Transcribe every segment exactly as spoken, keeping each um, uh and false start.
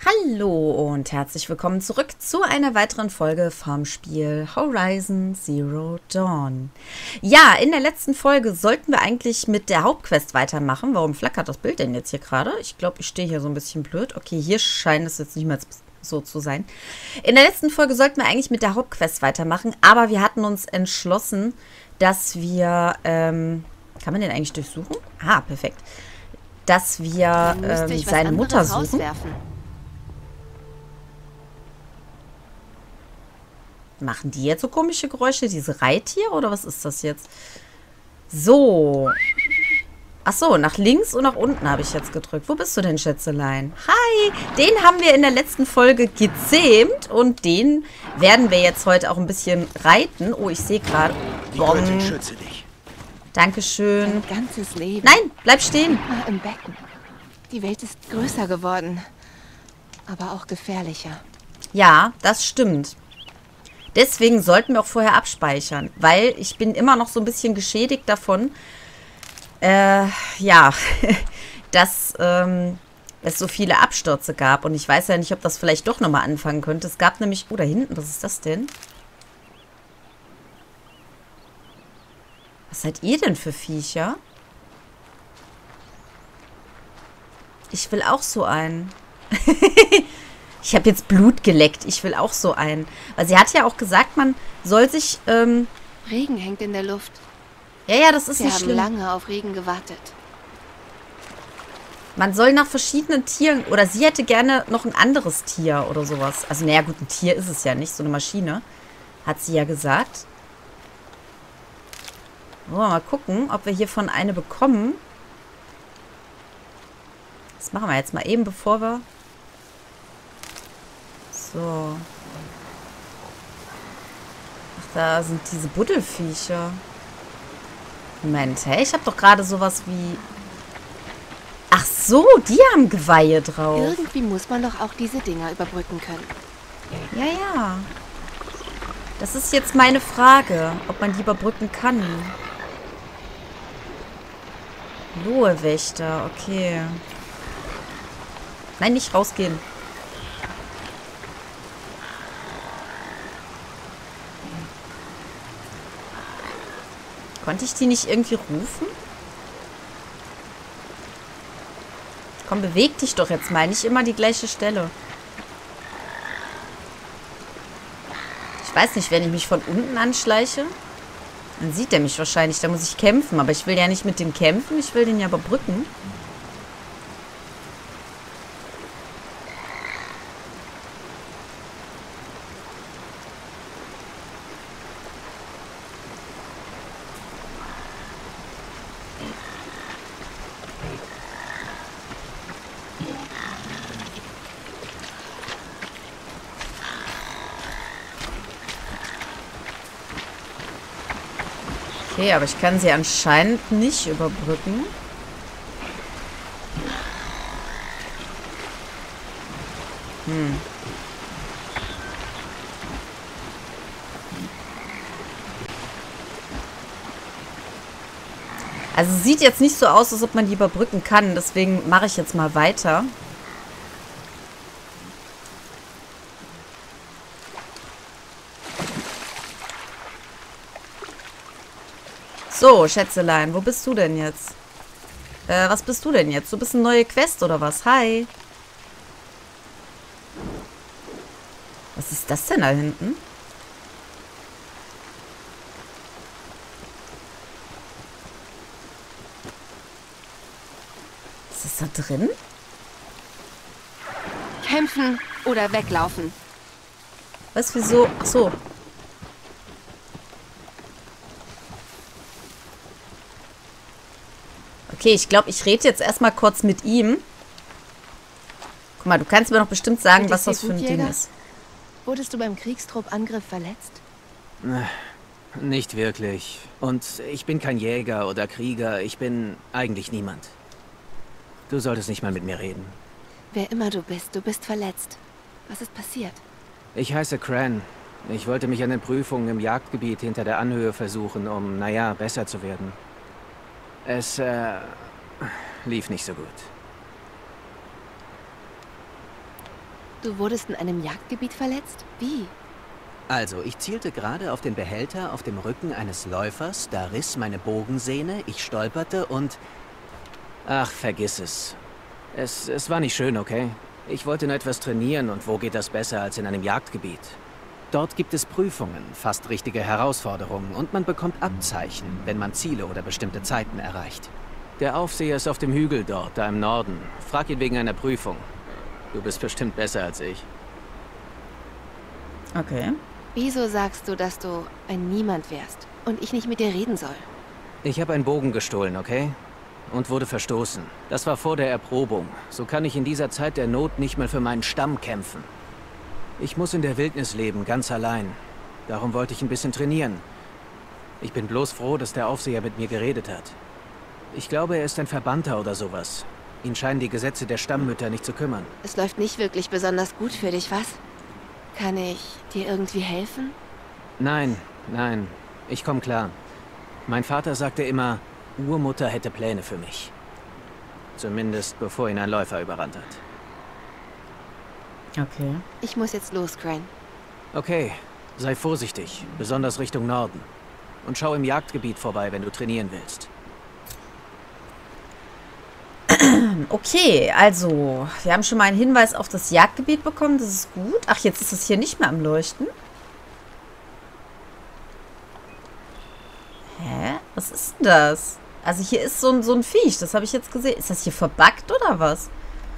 Hallo und herzlich willkommen zurück zu einer weiteren Folge vom Spiel Horizon Zero Dawn. Ja, in der letzten Folge sollten wir eigentlich mit der Hauptquest weitermachen. Warum flackert das Bild denn jetzt hier gerade? Ich glaube, ich stehe hier so ein bisschen blöd. Okay, hier scheint es jetzt nicht mehr so zu sein. In der letzten Folge sollten wir eigentlich mit der Hauptquest weitermachen, aber wir hatten uns entschlossen, dass wir, ähm, kann man den eigentlich durchsuchen? Ah, perfekt. Dass wir ähm, seine Mutter suchen. Rauswerfen. Machen die jetzt so komische Geräusche, diese Reittiere, oder was ist das jetzt? So. Ach so, nach links und nach unten habe ich jetzt gedrückt. Wo bist du denn, Schätzelein? Hi, den haben wir in der letzten Folge gezähmt und den werden wir jetzt heute auch ein bisschen reiten. Oh, ich sehe gerade. Göttin schütze dich. Ein Dankeschön. ganzes Leben. Nein, bleib stehen. Immer im Becken. Die Welt ist größer geworden, aber auch gefährlicher. Ja, das stimmt. Deswegen sollten wir auch vorher abspeichern, weil ich bin immer noch so ein bisschen geschädigt davon, äh, ja, dass ähm, es so viele Abstürze gab. Und ich weiß ja nicht, ob das vielleicht doch nochmal anfangen könnte. Es gab nämlich, oh, da hinten, was ist das denn? Was seid ihr denn für Viecher? Ich will auch so einen. Ich habe jetzt Blut geleckt. Ich will auch so einen. Weil sie hat ja auch gesagt, man soll sich, ähm... Regen hängt in der Luft. Ja, ja, das ist Wir nicht haben schlimm. lange auf Regen gewartet. Man soll nach verschiedenen Tieren... Oder sie hätte gerne noch ein anderes Tier oder sowas. Also, naja, gut, ein Tier ist es ja nicht. So eine Maschine. Hat sie ja gesagt. Wollen wir mal gucken, ob wir hiervon eine bekommen. Das machen wir jetzt mal eben, bevor wir... So. Ach, da sind diese Buddelviecher. Moment, hä? Ich habe doch gerade sowas wie... Ach so, die haben Geweihe drauf. Irgendwie muss man doch auch diese Dinger überbrücken können. Ja, ja. Das ist jetzt meine Frage, ob man die überbrücken kann. Lohe-Wächter, okay. Nein, nicht rausgehen. Konnte ich die nicht irgendwie rufen? Komm, beweg dich doch jetzt mal. Nicht immer die gleiche Stelle. Ich weiß nicht, wenn ich mich von unten anschleiche, dann sieht er mich wahrscheinlich. Da muss ich kämpfen. Aber ich will ja nicht mit dem kämpfen. Ich will den ja überbrücken. Okay, aber ich kann sie anscheinend nicht überbrücken. Hm. Also sieht jetzt nicht so aus, als ob man die überbrücken kann. Deswegen mache ich jetzt mal weiter. So, Schätzelein, wo bist du denn jetzt? Äh, was bist du denn jetzt? Du bist eine neue Quest oder was? Hi. Was ist das denn da hinten? Was ist da drin? Kämpfen oder weglaufen. Was, wieso? Ach so. Okay, ich glaube, ich rede jetzt erstmal kurz mit ihm. Guck mal, du kannst mir doch bestimmt sagen, Geht was es das dir für ein gut, Ding Jäger? ist. Wurdest du beim Kriegstruppangriff verletzt? Nicht wirklich. Und ich bin kein Jäger oder Krieger. Ich bin eigentlich niemand. Du solltest nicht mal mit mir reden. Wer immer du bist, du bist verletzt. Was ist passiert? Ich heiße Cran. Ich wollte mich an den Prüfungen im Jagdgebiet hinter der Anhöhe versuchen, um, naja, besser zu werden. Es, äh, lief nicht so gut. Du wurdest in einem Jagdgebiet verletzt? Wie? Also, ich zielte gerade auf den Behälter auf dem Rücken eines Läufers, da riss meine Bogensehne, ich stolperte und... Ach, vergiss es. Es, es war nicht schön, okay? Ich wollte nur etwas trainieren und wo geht das besser als in einem Jagdgebiet? Dort gibt es Prüfungen, fast richtige Herausforderungen und man bekommt Abzeichen, wenn man Ziele oder bestimmte Zeiten erreicht. Der Aufseher ist auf dem Hügel dort, da im Norden. Frag ihn wegen einer Prüfung. Du bist bestimmt besser als ich. Okay. Wieso sagst du, dass du ein Niemand wärst und ich nicht mit dir reden soll? Ich habe einen Bogen gestohlen, okay? Und wurde verstoßen. Das war vor der Erprobung. So kann ich in dieser Zeit der Not nicht mal für meinen Stamm kämpfen. Ich muss in der Wildnis leben, ganz allein. Darum wollte ich ein bisschen trainieren. Ich bin bloß froh, dass der Aufseher mit mir geredet hat. Ich glaube, er ist ein Verbannter oder sowas. Ihn scheinen die Gesetze der Stammmütter nicht zu kümmern. Es läuft nicht wirklich besonders gut für dich, was? Kann ich dir irgendwie helfen? Nein, nein. Ich komme klar. Mein Vater sagte immer, Urmutter hätte Pläne für mich. Zumindest bevor ihn ein Läufer überrannt hat. Okay. Ich muss jetzt los, Crane. Okay, sei vorsichtig, besonders Richtung Norden. Und schau im Jagdgebiet vorbei, wenn du trainieren willst. Okay, also, wir haben schon mal einen Hinweis auf das Jagdgebiet bekommen. Das ist gut. Ach, jetzt ist es hier nicht mehr am Leuchten. Hä? Was ist denn das? Also hier ist so ein, so ein Viech. Das habe ich jetzt gesehen. Ist das hier verbuggt oder was?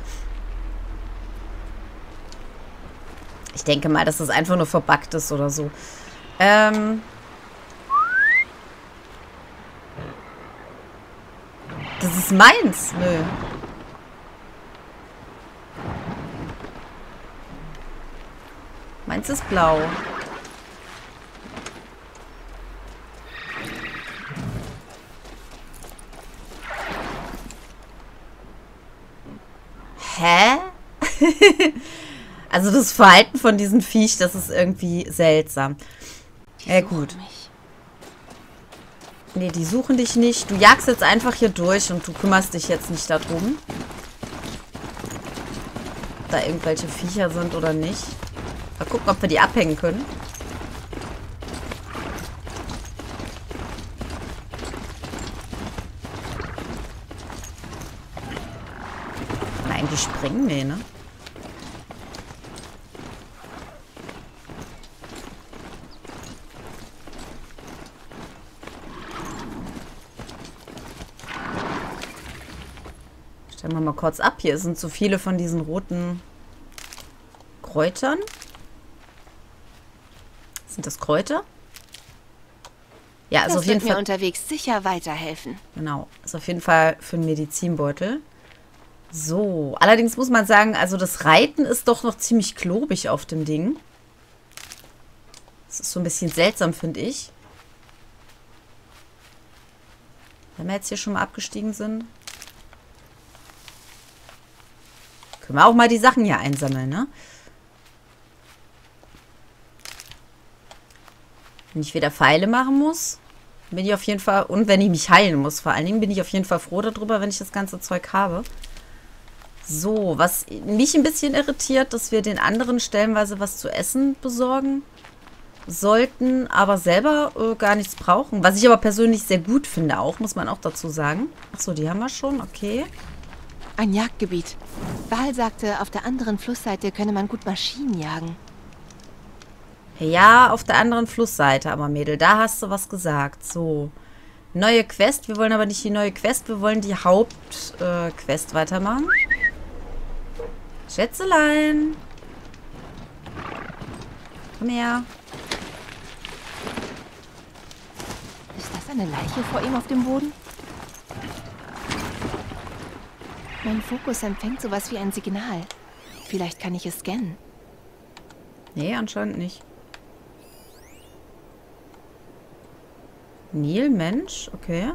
Ich denke mal, dass das einfach nur verbuggt ist oder so. Ähm... Das ist meins. Nö. Meins ist blau. Hä? Also das Verhalten von diesem Viech, das ist irgendwie seltsam. Ja gut. Nee, die suchen dich nicht. Du jagst jetzt einfach hier durch und du kümmerst dich jetzt nicht darum, ob da irgendwelche Viecher sind oder nicht. Mal gucken, ob wir die abhängen können. Nein, die springen? Nee, ne? Stellen wir mal kurz ab. Hier sind so viele von diesen roten Kräutern. Sind das Kräuter? Ja, also das auf jeden wird mir Fall unterwegs sicher weiterhelfen. Genau, ist auf jeden Fall für einen Medizinbeutel. So, allerdings muss man sagen, also das Reiten ist doch noch ziemlich klobig auf dem Ding. Das ist so ein bisschen seltsam, finde ich. Wenn wir jetzt hier schon mal abgestiegen sind. Können wir auch mal die Sachen hier einsammeln, ne? Wenn ich wieder Pfeile machen muss, bin ich auf jeden Fall... Und wenn ich mich heilen muss, vor allen Dingen, bin ich auf jeden Fall froh darüber, wenn ich das ganze Zeug habe. So, was mich ein bisschen irritiert, dass wir den anderen stellenweise was zu essen besorgen sollten, aber selber äh, gar nichts brauchen. Was ich aber persönlich sehr gut finde auch, muss man auch dazu sagen. Achso, die haben wir schon, okay. Ein Jagdgebiet. Val sagte, auf der anderen Flussseite könne man gut Maschinen jagen. Ja, auf der anderen Flussseite, aber Mädel, da hast du was gesagt. So, neue Quest. Wir wollen aber nicht die neue Quest, wir wollen die Hauptquest äh, weitermachen. Schätzelein. Komm her. Ist das eine Leiche vor ihm auf dem Boden? Mein Fokus empfängt sowas wie ein Signal. Vielleicht kann ich es scannen. Nee, anscheinend nicht. Nil, Mensch, okay.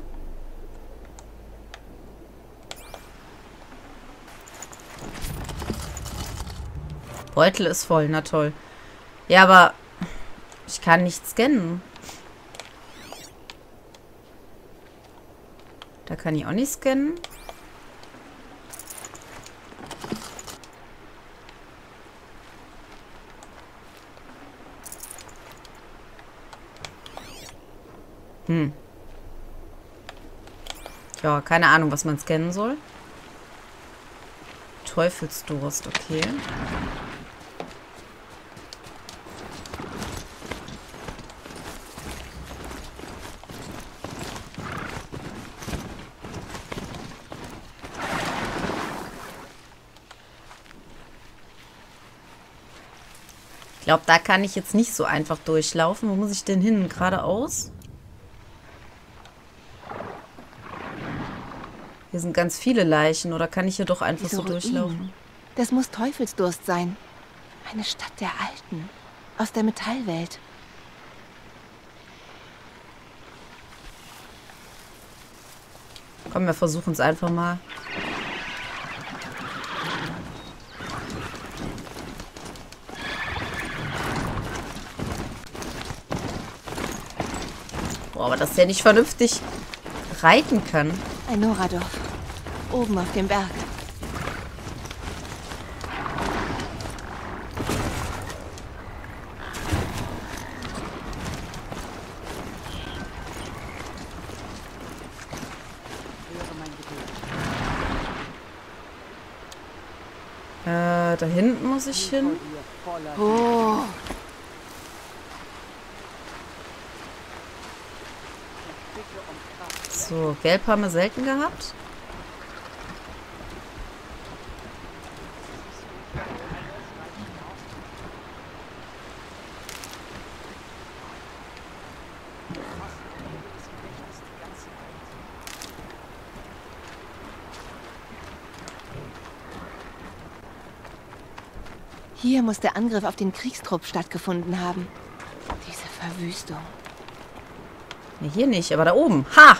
Beutel ist voll, na toll. Ja, aber ich kann nicht scannen. Da kann ich auch nicht scannen. Hm. Ja, keine Ahnung, was man scannen soll. Teufelsdurst, okay. Ich glaube, da kann ich jetzt nicht so einfach durchlaufen. Wo muss ich denn hin? Geradeaus? Hier sind ganz viele Leichen. Oder kann ich hier doch einfach Diese so durchlaufen? Ruinen. Das muss Teufelsdurst sein. Eine Stadt der Alten. Aus der Metallwelt. Komm, wir versuchen es einfach mal. Boah, aber dass der nicht vernünftig reiten kann. Ein Noradorf. Oben auf dem Berg. Äh, da hinten muss ich hin. Oh. So, gelb haben wir selten gehabt. Hier muss der Angriff auf den Kriegstrupp stattgefunden haben. Diese Verwüstung. Nee, hier nicht, aber da oben. Ha!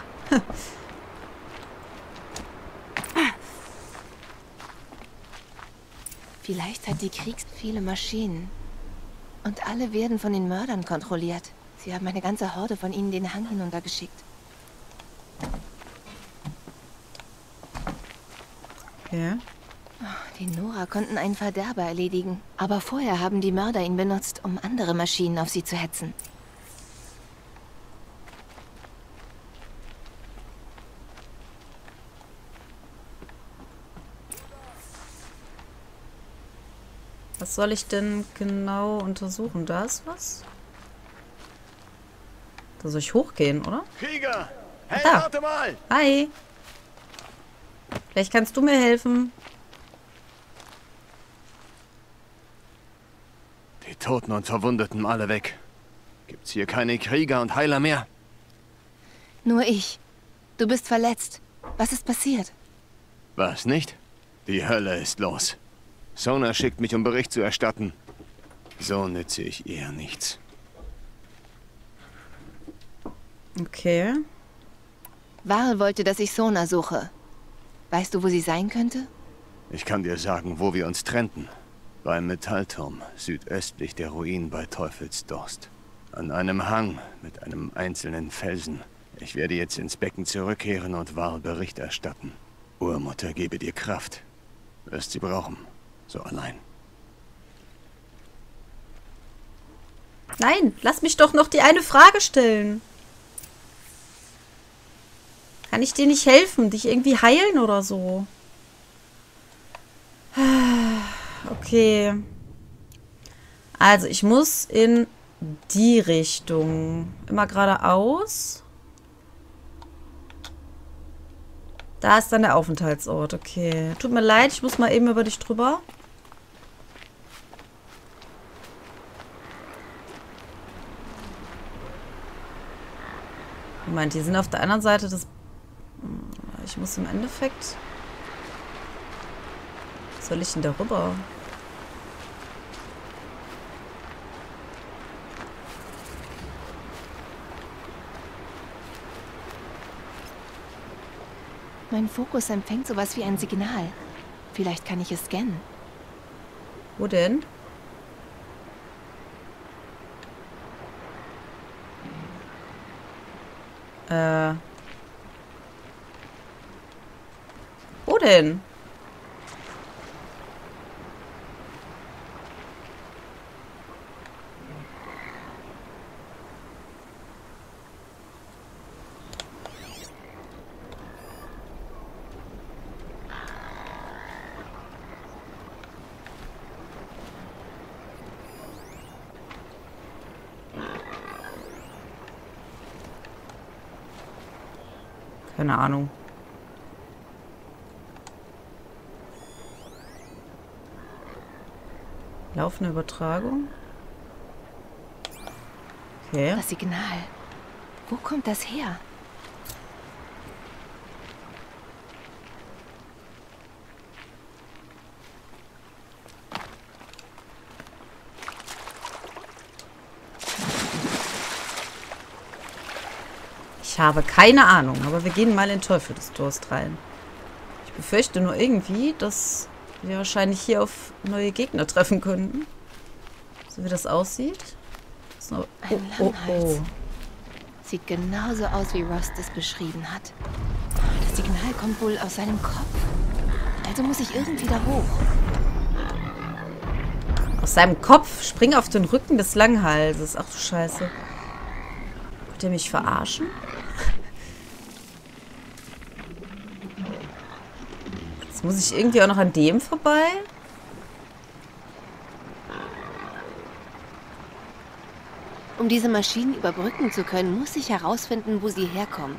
Vielleicht hat die Kriegs viele Maschinen. Und alle werden von den Mördern kontrolliert. Sie haben eine ganze Horde von ihnen den Hang hinuntergeschickt. Okay. Die Nora konnten einen Verderber erledigen. Aber vorher haben die Mörder ihn benutzt, um andere Maschinen auf sie zu hetzen. Was soll ich denn genau untersuchen? Da ist was? Da soll ich hochgehen, oder? Krieger! Hey, Da. warte mal! Hi! Vielleicht kannst du mir helfen. Die Toten und Verwundeten alle weg. Gibt's hier keine Krieger und Heiler mehr? Nur ich. Du bist verletzt. Was ist passiert? Was nicht? Die Hölle ist los. Sona schickt mich, um Bericht zu erstatten. So nütze ich ihr nichts. Okay. Varl wollte, dass ich Sona suche. Weißt du, wo sie sein könnte? Ich kann dir sagen, wo wir uns trennten. Beim Metallturm, südöstlich der Ruinen bei Teufelsdurst. An einem Hang mit einem einzelnen Felsen. Ich werde jetzt ins Becken zurückkehren und Varl Bericht erstatten. Urmutter gebe dir Kraft. Wirst sie brauchen. So allein. Nein, lass mich doch noch die eine Frage stellen. Kann ich dir nicht helfen? Dich irgendwie heilen oder so? Okay. Also, ich muss in die Richtung. Immer geradeaus. Da ist dann der Aufenthaltsort. Okay. Tut mir leid, ich muss mal eben über dich drüber. Moment, die sind auf der anderen Seite des... Ich muss im Endeffekt... Was soll ich denn da rüber? Mein Fokus empfängt sowas wie ein Signal. Vielleicht kann ich es scannen. Wo denn? Äh. Wo denn? Keine Ahnung. Laufende Übertragung. Okay. Das Signal. Wo kommt das her? Ich habe keine Ahnung, aber wir gehen mal in Teufelsdurst rein. Ich befürchte nur irgendwie, dass wir wahrscheinlich hier auf neue Gegner treffen könnten. So wie das aussieht. So. Ein Oh, oh, Langhals. oh. Sieht genauso aus, wie Rost es beschrieben hat. Das Signal kommt wohl aus seinem Kopf. Also muss ich irgendwie da hoch. Aus seinem Kopf spring auf den Rücken des Langhalses. Ach du Scheiße. Wollt ihr mich verarschen? Jetzt muss ich irgendwie auch noch an dem vorbei. Um diese Maschinen überbrücken zu können, muss ich herausfinden, wo sie herkommen.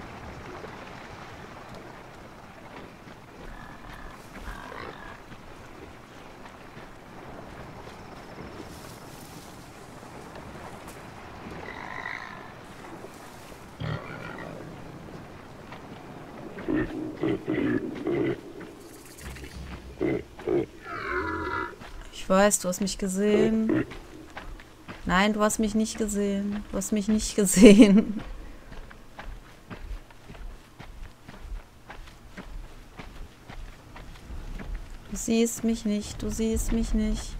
Ich weiß, du hast mich gesehen. Nein, du hast mich nicht gesehen. Du hast mich nicht gesehen. Du siehst mich nicht. Du siehst mich nicht.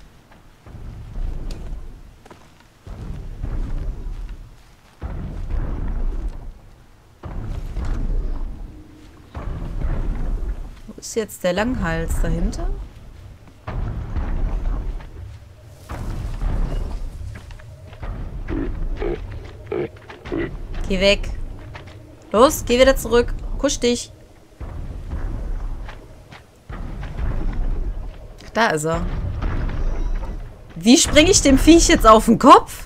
Wo ist jetzt der Langhals dahinter? Geh weg. Los, geh wieder zurück. Kusch dich. Da ist er. Wie springe ich dem Viech jetzt auf den Kopf?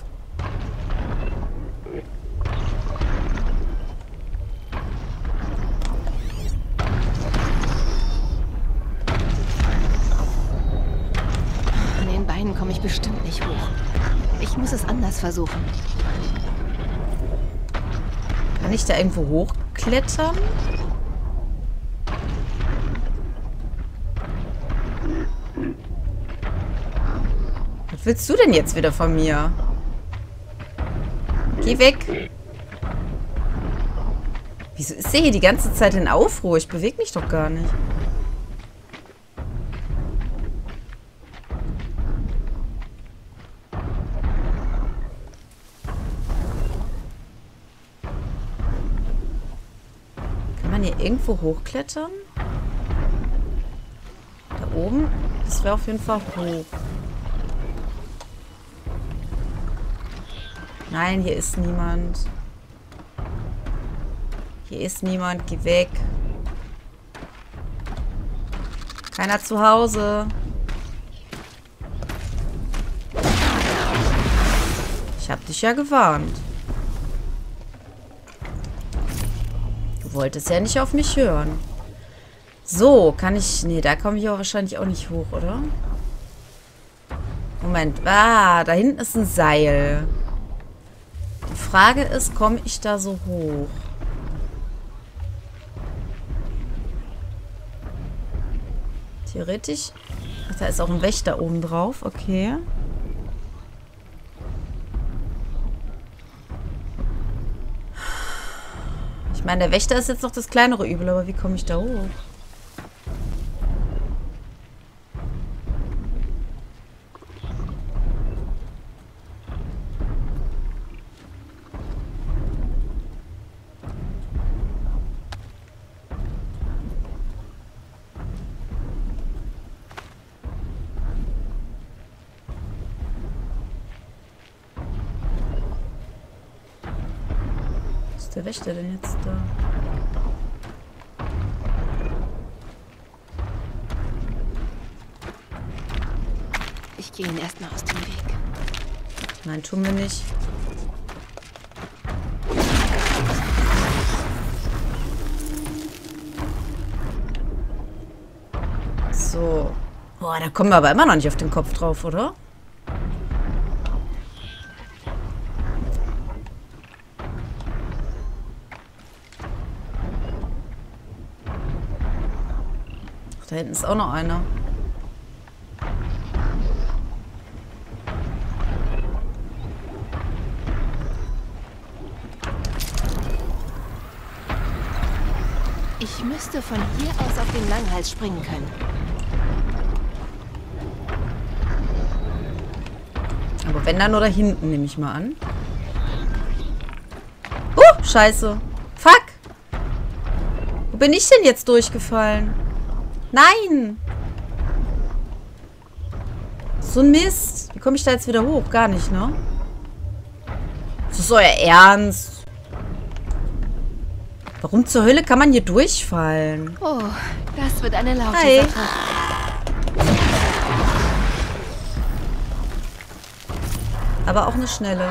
An den Beinen komme ich bestimmt nicht hoch. Ich muss es anders versuchen. Kann ich da irgendwo hochklettern? Was willst du denn jetzt wieder von mir? Geh weg. Wieso ist der hier die ganze Zeit in Aufruhr? Ich bewege mich doch gar nicht. Hier irgendwo hochklettern? Da oben? Das wäre auf jeden Fall hoch. Nein, hier ist niemand. Hier ist niemand. Geh weg. Keiner zu Hause. Ich hab dich ja gewarnt. Du wolltest ja nicht auf mich hören. So, kann ich... Nee, da komme ich auch wahrscheinlich auch nicht hoch, oder? Moment. Ah, da hinten ist ein Seil. Die Frage ist, komme ich da so hoch? Theoretisch... Ach, da ist auch ein Wächter oben drauf. Okay. Ich meine, der Wächter ist jetzt noch das kleinere Übel, aber wie komme ich da hoch? Was ist der Wächter denn jetzt da? Ich gehe ihn erstmal aus dem Weg. Nein, tun wir nicht. Boah, da kommen wir aber immer noch nicht auf den Kopf drauf, oder? Ach, da hinten ist auch noch einer. Ich müsste von hier aus auf den Langhals springen können. Aber wenn dann nur da hinten, nehme ich mal an. Oh, scheiße. Fuck. Wo bin ich denn jetzt durchgefallen? Nein. So ein Mist. Wie komme ich da jetzt wieder hoch? Gar nicht, ne? Das ist euer Ernst. Warum zur Hölle kann man hier durchfallen? Oh, das wird eine laute Hi. Sache. Aber auch eine schnelle.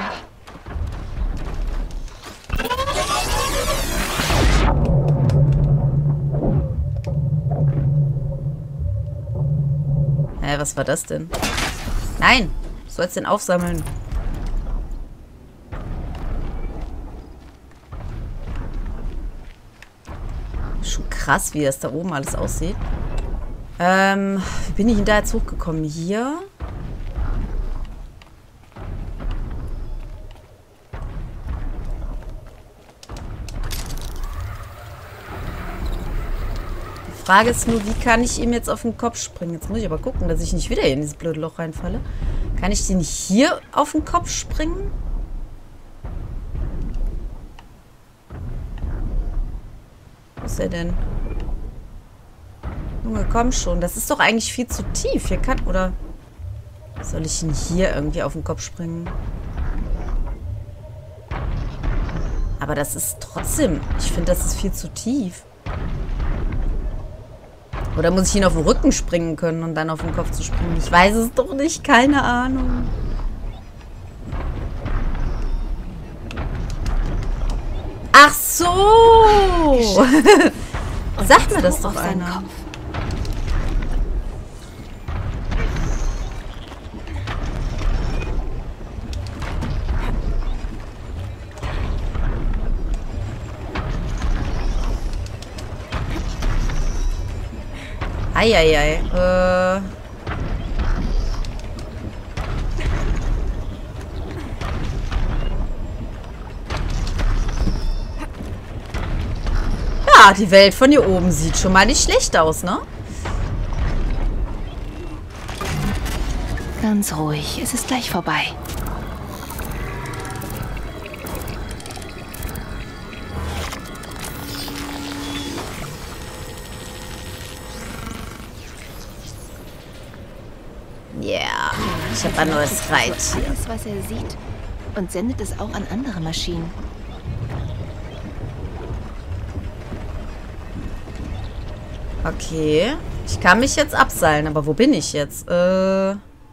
Hä, was war das denn? Nein! Du sollst den aufsammeln. Schon krass, wie das da oben alles aussieht. Ähm, wie bin ich denn da jetzt hochgekommen? Hier? Die Frage ist nur, wie kann ich ihm jetzt auf den Kopf springen? Jetzt muss ich aber gucken, dass ich nicht wieder hier in dieses blöde Loch reinfalle. Kann ich den hier auf den Kopf springen? Wo ist er denn? Junge, komm schon. Das ist doch eigentlich viel zu tief. Hier kann... Oder... Soll ich ihn hier irgendwie auf den Kopf springen? Aber das ist trotzdem... Ich finde, das ist viel zu tief. Oder muss ich ihn auf den Rücken springen können und dann auf den Kopf zu springen? Ich weiß es doch nicht. Keine Ahnung. Ach so! Sag mir das doch einer. Eieiei. Äh. Ja, die Welt von hier oben sieht schon mal nicht schlecht aus, ne? Ganz ruhig, es ist gleich vorbei. Ja, yeah, ich habe ein neues Reittier. Alles, was er sieht, und sendet es auch an andere Maschinen. Okay. Ich kann mich jetzt abseilen, aber wo bin ich jetzt? Äh...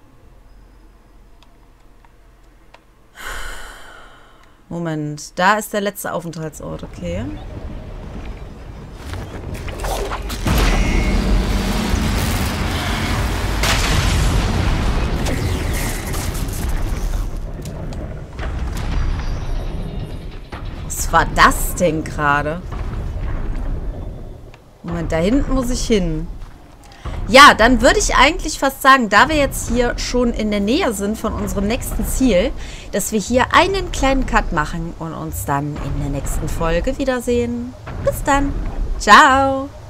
Moment. Da ist der letzte Aufenthaltsort, okay. Was war das denn gerade? Moment, da hinten muss ich hin. Ja, dann würde ich eigentlich fast sagen, da wir jetzt hier schon in der Nähe sind von unserem nächsten Ziel, dass wir hier einen kleinen Cut machen und uns dann in der nächsten Folge wiedersehen. Bis dann. Ciao.